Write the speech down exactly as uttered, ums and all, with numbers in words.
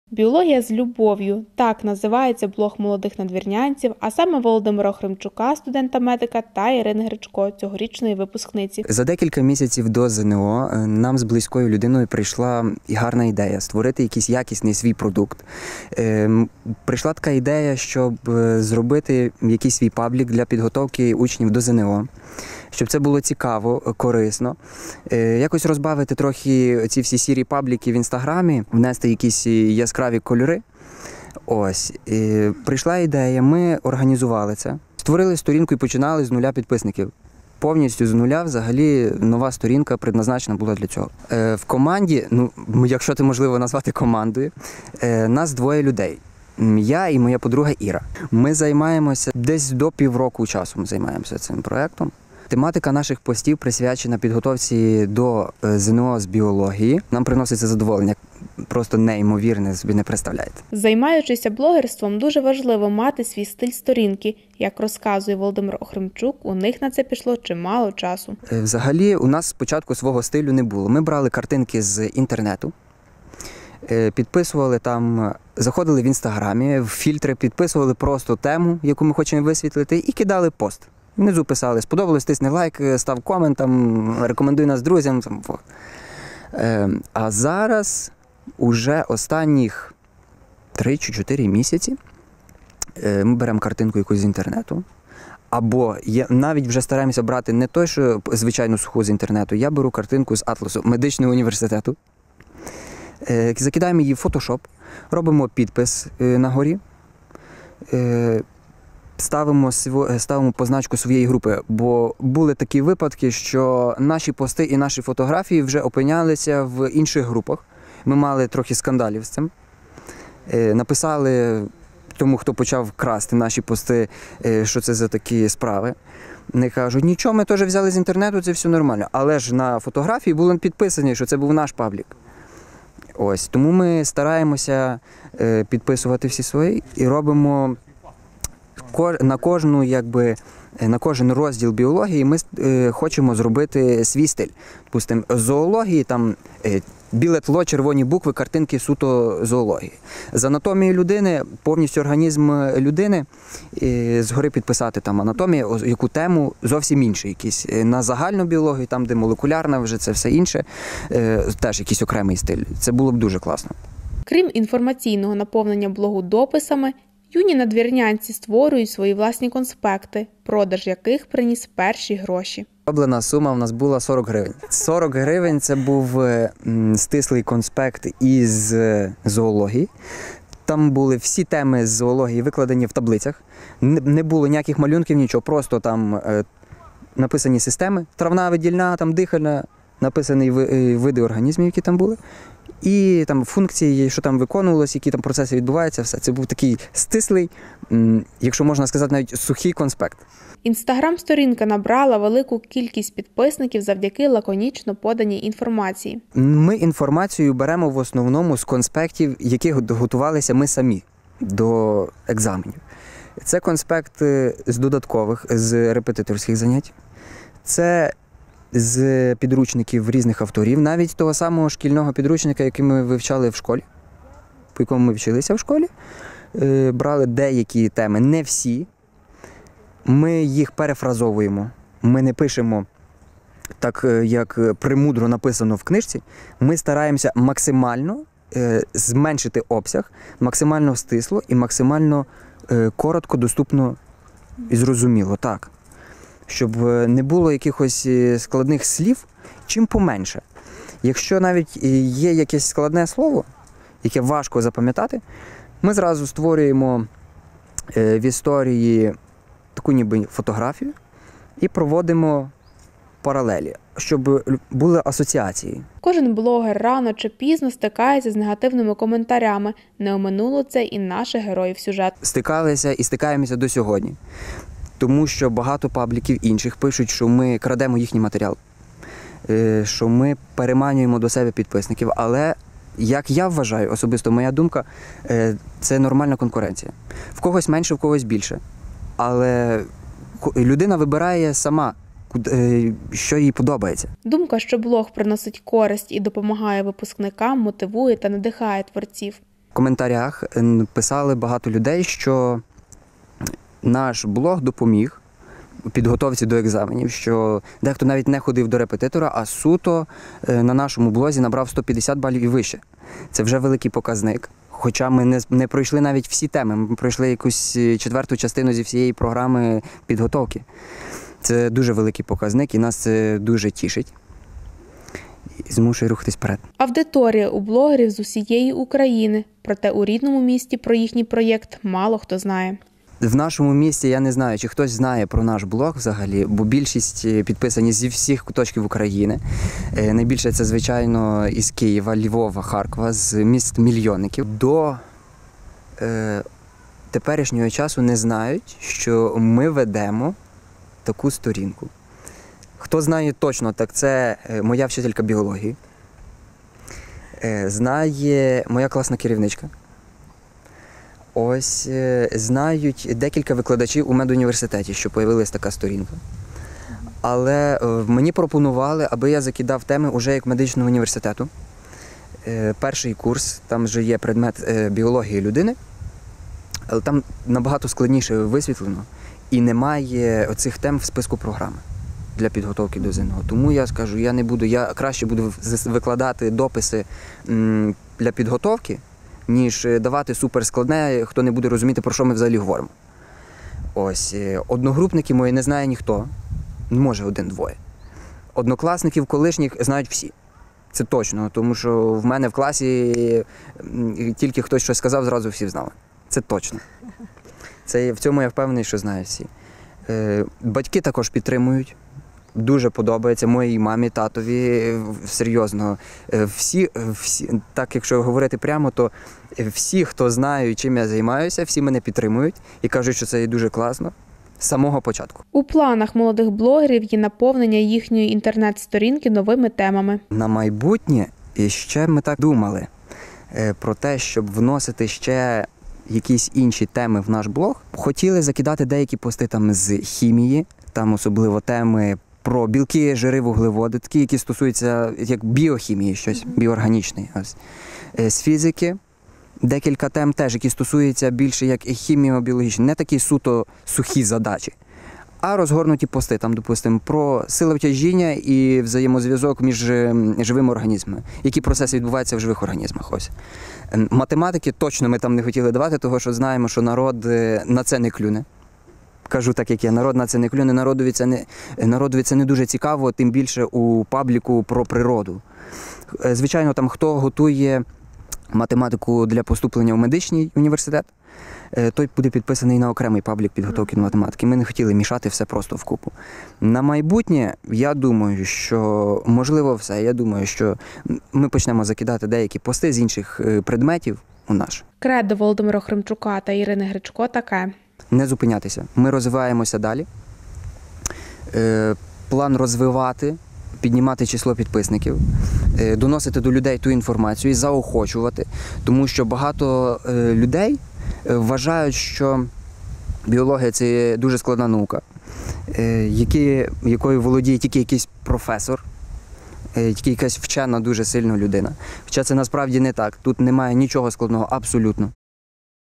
Біологія з любов'ю – так називається блог молодих надвірнянців, а саме Володимира Охримчука, студента-медика, та Ірини Гречко, цьогорічної випускниці. За декілька місяців до ЗНО нам з близькою людиною прийшла гарна ідея – створити якийсь якісний свій продукт. Прийшла така ідея, щоб зробити якийсь свій паблік для підготовки учнів до ЗНО. Щоб це було цікаво, корисно. Якось розбавити трохи ці всі сірі пабліки в Інстаграмі, внести якісь яскраві кольори. Ось. І прийшла ідея, ми організували це. Створили сторінку і починали з нуля підписників. Повністю з нуля взагалі нова сторінка предназначена була для цього. В команді, ну, якщо це можливо назвати командою, нас двоє людей. Я і моя подруга Іра. Ми займаємося десь до півроку часу ми займаємося цим проєктом. Тематика наших постів присвячена підготовці до ЗНО з біології. Нам приносить це задоволення просто неймовірне, собі не представляєте. Займаючися блогерством, дуже важливо мати свій стиль сторінки. Як розказує Володимир Охримчук, у них на це пішло чимало часу. Взагалі, у нас спочатку свого стилю не було. Ми брали картинки з інтернету, підписували там, заходили в Інстаграмі, в фільтри, підписували просто тему, яку ми хочемо висвітлити, і кидали пост. Внизу писали, сподобалось, тисни лайк, став комент, там, рекомендуй нас друзям. Там. А зараз, уже останніх три чи чотири місяці, ми беремо картинку якусь з інтернету, або я навіть вже стараємося брати не той, що звичайно суху з інтернету, я беру картинку з атласу медичного університету, закидаємо її в фотошоп, робимо підпис на горі, Ставимо, ставимо позначку своєї групи, бо були такі випадки, що наші пости і наші фотографії вже опинялися в інших групах. Ми мали трохи скандалів з цим. Написали тому, хто почав красти наші пости, що це за такі справи. Вони кажуть, нічого, ми теж взяли з інтернету, це все нормально. Але ж на фотографії було підписано, що це був наш паблік. Ось, тому ми стараємося підписувати всі свої і робимо на кожну, якби, на кожен розділ біології ми е, хочемо зробити свій стиль. Допустимо, з зоології там е, біле тло, червоні букви, картинки суто зоології. З анатомії людини, повністю організм людини, е, згори підписати там анатомію, яку тему, зовсім інше якісь. На загальну біологію, там де молекулярна, вже це все інше, е, теж якийсь окремий стиль. Це було б дуже класно. Крім інформаційного наповнення блогу дописами, юні надвірнянці створюють свої власні конспекти, продаж яких приніс перші гроші. Зароблена сума в нас була сорок гривень. сорок гривень – це був стислий конспект із зоології. Там були всі теми з зоології викладені в таблицях. Не було ніяких малюнків, нічого, просто там написані системи, травна, видільна, там дихальна, написані види організмів, які там були. І там функції, що там виконувалося, які там процеси відбуваються, все. Це був такий стислий, якщо можна сказати, навіть сухий конспект. Інстаграм-сторінка набрала велику кількість підписників завдяки лаконічно поданій інформації. Ми інформацію беремо в основному з конспектів, які готувалися ми самі до екзаменів. Це конспекти з додаткових, з репетиторських занять. Це з підручників різних авторів, навіть того самого шкільного підручника, який ми вивчали в школі, по якому ми вчилися в школі. Брали деякі теми, не всі. Ми їх перефразовуємо. Ми не пишемо так, як премудро написано в книжці. Ми стараємося максимально зменшити обсяг, максимально стисло і максимально коротко, доступно і зрозуміло. Так. Щоб не було якихось складних слів, чим поменше. Якщо навіть є якесь складне слово, яке важко запам'ятати, ми зразу створюємо в історії таку ніби фотографію і проводимо паралелі, щоб були асоціації. Кожен блогер рано чи пізно стикається з негативними коментарями. Не оминуло це і наших героїв сюжету. Стикалися і стикаємося до сьогодні. Тому що багато пабліків інших пишуть, що ми крадемо їхній матеріал, що ми переманюємо до себе підписників. Але, як я вважаю, особисто моя думка, це нормальна конкуренція. В когось менше, в когось більше. Але людина вибирає сама, що їй подобається. Думка, що блог приносить користь і допомагає випускникам, мотивує та надихає творців. В коментарях писали багато людей, що наш блог допоміг у підготовці до екзаменів, що дехто навіть не ходив до репетитора, а суто на нашому блозі набрав сто п'ятдесят балів і вище. Це вже великий показник. Хоча ми не, не пройшли навіть всі теми, ми пройшли якусь четверту частину зі всієї програми підготовки. Це дуже великий показник і нас це дуже тішить. І змушує рухатись вперед. Аудиторія у блогерів з усієї України, проте у рідному місті про їхній проєкт мало хто знає. В нашому місті я не знаю, чи хтось знає про наш блог взагалі, бо більшість підписані зі всіх куточків України. Найбільше це, звичайно, із Києва, Львова, Харкова, з міст-мільйонників. До е, теперішнього часу не знають, що ми ведемо таку сторінку. Хто знає точно, так це моя вчителька біології, знає моя класна керівничка. Ось знають декілька викладачів у медуніверситеті, що з'явилася така сторінка. Але мені пропонували, аби я закидав теми уже як медичного університету. Перший курс, там вже є предмет біології людини, але там набагато складніше висвітлено і немає оцих тем в списку програми для підготовки до ЗНО. Тому я скажу, я не буду, я краще буду викладати дописи для підготовки, ніж давати суперскладне, хто не буде розуміти, про що ми взагалі говоримо. Ось, одногрупники мої не знає ніхто, може один-двоє. Однокласників колишніх знають всі. Це точно, тому що в мене в класі тільки хтось щось сказав, зразу всі знали. Це точно. Це, в цьому я впевнений, що знають всі. Батьки також підтримують. Дуже подобається моїй мамі, татові, серйозно. Всі, всі, так якщо говорити прямо, то всі, хто знає, чим я займаюся, всі мене підтримують і кажуть, що це дуже класно з самого початку. У планах молодих блогерів є наповнення їхньої інтернет-сторінки новими темами. На майбутнє ще ми так думали про те, щоб вносити ще якісь інші теми в наш блог. Хотіли закидати деякі пости там з хімії, там особливо теми про білки, жири, вуглеводи, такі, які стосуються як біохімії, щось біоорганічне. Ось. З фізики декілька тем теж, які стосуються більше як хіміо-біологічні, не такі суто сухі задачі, а розгорнуті пости, там, допустимо, про сили тяжіння і взаємозв'язок між живими організмами, які процеси відбуваються в живих організмах. Ось. Математики точно ми там не хотіли давати, тому що знаємо, що народ на це не клюне. Кажу так, як є, народ на це не клюне, народові це не, народові це не дуже цікаво, тим більше у пабліку про природу. Звичайно, там хто готує математику для поступлення в медичний університет, той буде підписаний на окремий паблік підготовки до математики. Ми не хотіли мішати все просто вкупу. На майбутнє, я думаю, що можливо все. Я думаю, що ми почнемо закидати деякі пости з інших предметів у наш. Кредо Володимира Хремчука та Ірини Гречко таке. Не зупинятися. Ми розвиваємося далі. Е, план розвивати, піднімати число підписників, е, доносити до людей ту інформацію і заохочувати. Тому що багато е, людей е, вважають, що біологія – це дуже складна наука, е, які, якою володіє тільки якийсь професор, е, тільки якась вчена дуже сильна людина. Хоча це насправді не так. Тут немає нічого складного абсолютно.